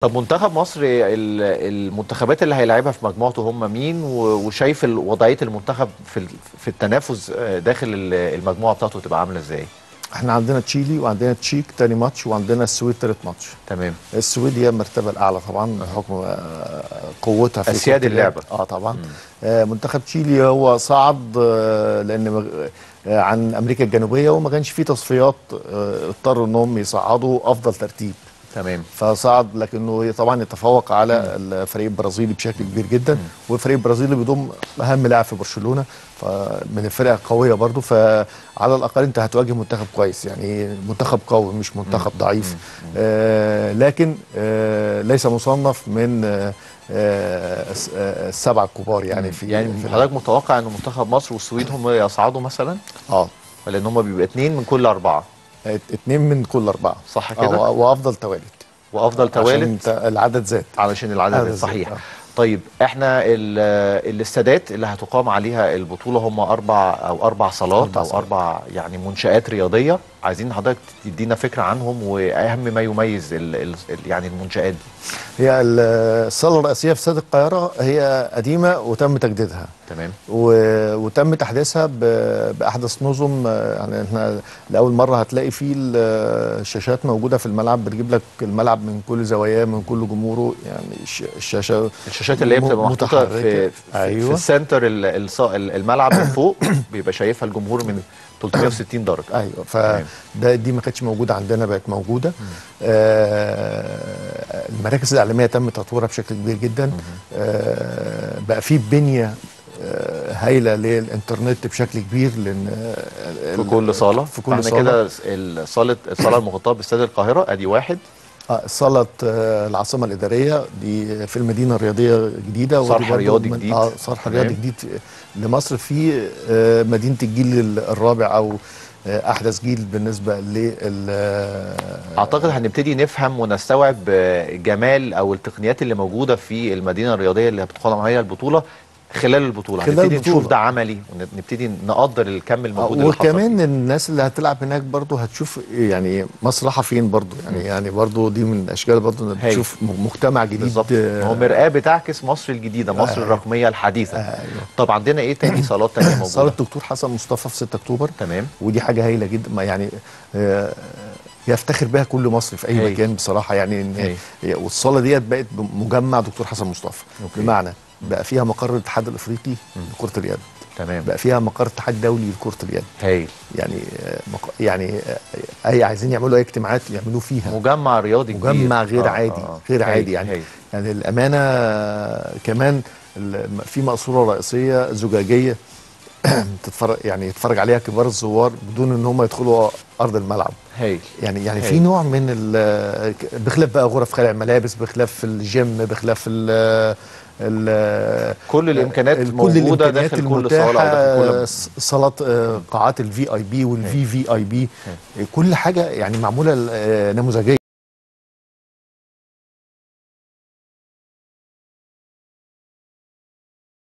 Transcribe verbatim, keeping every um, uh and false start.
طب منتخب مصر المنتخبات اللي هيلاعبها في مجموعته هم مين، وشايف وضعيه المنتخب في في التنافس داخل المجموعه بتاعته تبقى عامله ازاي؟ احنا عندنا تشيلي وعندنا تشيك تاني ماتش وعندنا السويد تالت ماتش. تمام. السويد هي المرتبه الاعلى طبعا بحكم قوتها في اسياد اللعبه. اه طبعا. آه منتخب تشيلي هو صعد آه لان آه عن امريكا الجنوبيه وما كانش فيه تصفيات، آه اضطروا انهم يصعدوا افضل ترتيب. تمام. فصعد، لكنه طبعا يتفوق على الفريق البرازيلي بشكل كبير جدا، والفريق البرازيلي بيضم اهم لاعب في برشلونه فمن الفرق القويه برضو، فعلى الاقل انت هتواجه منتخب كويس، يعني منتخب قوي مش منتخب ضعيف. آه لكن آه ليس مصنف من آه السبعه الكبار يعني. في يعني في حضرتك متوقع ان منتخب مصر والسويد هم يصعدوا مثلا؟ اه لان هم بيبقى اثنين من كل اربعه. اتنين من كل اربعه صح كده؟ آه وافضل توالد. وافضل توالد عشان العدد زاد. علشان العدد زاد صحيح. آه. طيب احنا الاستادات اللي هتقام عليها البطوله هم اربع او اربع صالات أربع او اربع يعني منشآت رياضيه، عايزين حضرتك تدينا فكره عنهم واهم ما يميز ال ال يعني المنشآت دي. هي الصاله الرئيسيه في استاد القاهره هي قديمه وتم تجديدها. تمام. وتم تحديثها باحدث نظم، يعني احنا لاول مره هتلاقي فيه الشاشات موجوده في الملعب، بتجيب لك الملعب من كل زواياه من كل جمهوره، يعني الشاشه الشاشات اللي هي بتبقى محطوطه في في, أيوة. في السنتر الملعب من فوق بيبقى شايفها الجمهور من ثلاثمائة وستين درجه. ايوه، فده دي ما كانتش موجوده عندنا، بقت موجوده. آه المراكز الاعلاميه تم تطويرها بشكل كبير جدا. آه بقى في بنيه آه هايله للانترنت بشكل كبير، لان في كل صاله في كل صاله كده الصاله الصاله المغطاه باستاد القاهره ادي واحد. اه صاله آه العاصمه الاداريه دي في المدينه الرياضيه الجديده، صرح رياضي جديد. اه صرح رياضي جديد لمصر في آه مدينه الجيل الرابع او آه احدث جيل بالنسبه لل اعتقد هنبتدي نفهم ونستوعب جمال او التقنيات اللي موجوده في المدينه الرياضيه اللي هتقام عليها البطوله خلال البطوله. خلال هنبتدي البطولة. نشوف ده عملي ونبتدي نقدر الكم الموجود اللي حصل. وكمان الناس اللي هتلعب هناك برضو هتشوف يعني مصر رايحه فين برضو، يعني م. يعني برضو دي من اشكال برضو انك تشوف مجتمع جديد بالظبط. هو مرآة بتعكس مصر الجديده، مصر آه الرقميه الحديثه. آه طب عندنا ايه تاني صالات تانيه موجوده؟ صاله الدكتور حسن مصطفى في ستة اكتوبر. تمام. ودي حاجه هايله جدا، يعني آه يفتخر بها كل مصري في اي هي. مكان بصراحه، يعني والصاله ديت بقت مجمع دكتور حسن مصطفى. أوكي. بمعنى بقى فيها مقر الاتحاد الافريقي لكره اليد. تمام. بقى فيها مقر الاتحاد الدولي لكره اليد. هايل. يعني مق... يعني اي عايزين يعملوا اي اجتماعات يعملوه فيها. مجمع رياضي كبير. مجمع غير آه عادي. آه. غير هايل. عادي يعني. هايل. يعني الامانه كمان في مقصوره رئيسيه زجاجيه تتفرج يعني يتفرج عليها كبار الزوار بدون ان هم يدخلوا ارض الملعب. هايل. يعني يعني في نوع من بخلاف بقى غرف خلع الملابس، بخلاف الجيم، بخلاف ال ال كل الامكانيات كل موجوده الإمكانيات داخل كل صاله او داخل كل صالات قاعات الفي اي بي والفي في اي بي، كل حاجه يعني معموله نموذجيه.